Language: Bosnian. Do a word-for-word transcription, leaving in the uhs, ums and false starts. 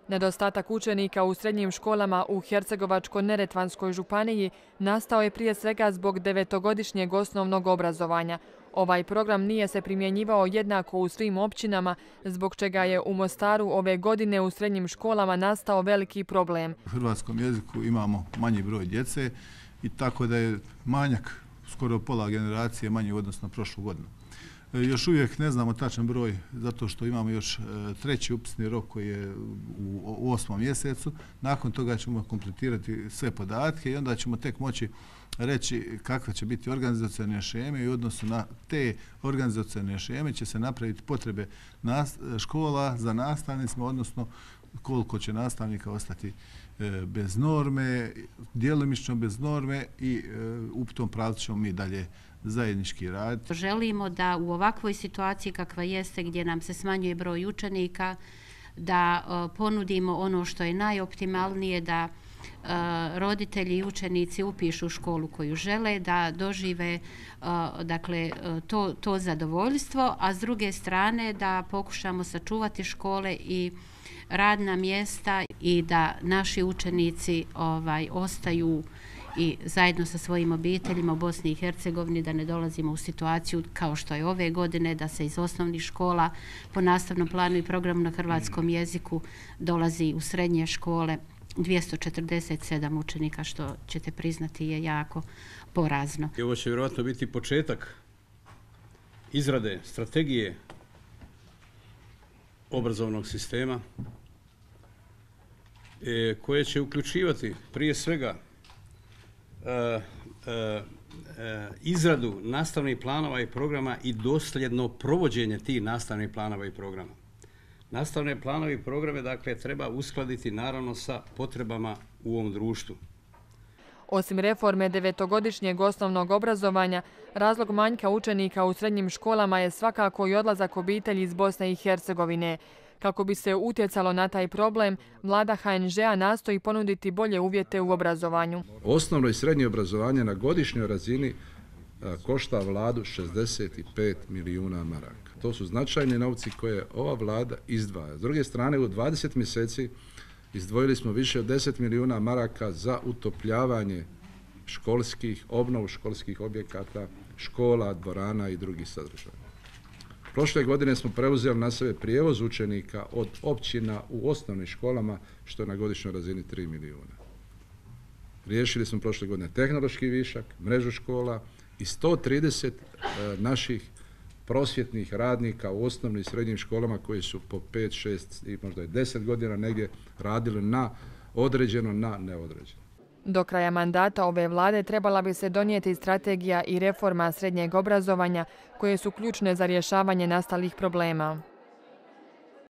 Nedostatak učenika u srednjim školama u Hercegovačko-neretvanskoj županiji nastao je prije svega zbog devetogodišnjeg osnovnog obrazovanja. Ovaj program nije se primjenjivao jednako u svim općinama, zbog čega je u Mostaru ove godine u srednjim školama nastao veliki problem. U hrvatskom jeziku imamo manji broj djece i tako da je manjak skoro pola generacije manji u odnosu na prošlu godinu. Još uvijek ne znamo tačan broj zato što imamo još treći upisni rok koji je u osmom mjesecu. Nakon toga ćemo kompletirati sve podatke i onda ćemo tek moći reći kakve će biti organizacione šeme i u odnosu na te organizacione šeme će se napraviti potrebe škola za nastavnicima, odnosno koliko će nastavnika ostati bez norme, djelomično bez norme i u tom pravcu ćemo mi dalje zajednički raditi. Želimo da u ovakvoj situaciji kakva jeste gdje nam se smanjuje broj učenika, da ponudimo ono što je najoptimalnije, da roditelji i učenici upišu školu koju žele, da dožive dakle, to, to zadovoljstvo, a s druge strane da pokušamo sačuvati škole i radna mjesta i da naši učenici ovaj, ostaju i zajedno sa svojim obiteljima u Bosni i Hercegovini, da ne dolazimo u situaciju kao što je ove godine, da se iz osnovnih škola po nastavnom planu i programu na hrvatskom jeziku dolazi u srednje škole dvjesto četrdeset sedam učenika, što ćete priznati je jako porazno. I ovo će vjerojatno biti početak izrade strategije obrazovnog sistema koje će uključivati prije svega Uh, uh, uh, izradu nastavnih planova i programa i dosljedno provođenje tih nastavnih planova i programa. Nastavne planove i programe dakle treba uskladiti naravno sa potrebama u ovom društvu. Osim reforme devetogodišnjeg osnovnog obrazovanja, razlog manjka učenika u srednjim školama je svakako i odlazak obitelji iz Bosne i Hercegovine. Kako bi se utjecalo na taj problem, vlada ha en žea nastoji ponuditi bolje uvjete u obrazovanju. Osnovno i srednje obrazovanje na godišnjoj razini košta vladu šezdeset pet milijuna maraka. To su značajni novci koje ova vlada izdvaja. S druge strane, u dvadeset mjeseci izdvojili smo više od deset milijuna maraka za utopljavanje školskih, obnovu školskih objekata, škola, dvorana i drugih sadržaja. Prošle godine smo preuzeli na sebe prijevoz učenika od općina u osnovnim školama, što je na godišnjoj razini tri milijuna. Riješili smo prošle godine tehnološki višak, mrežu škola i sto trideset e, naših prosvjetnih radnika u osnovnim i srednjim školama koji su po pet, šest i možda i deset godina negdje radili na određeno, na neodređeno. Do kraja mandata ove vlade trebala bi se donijeti strategija i reforma srednjeg obrazovanja koje su ključne za rješavanje nastalih problema.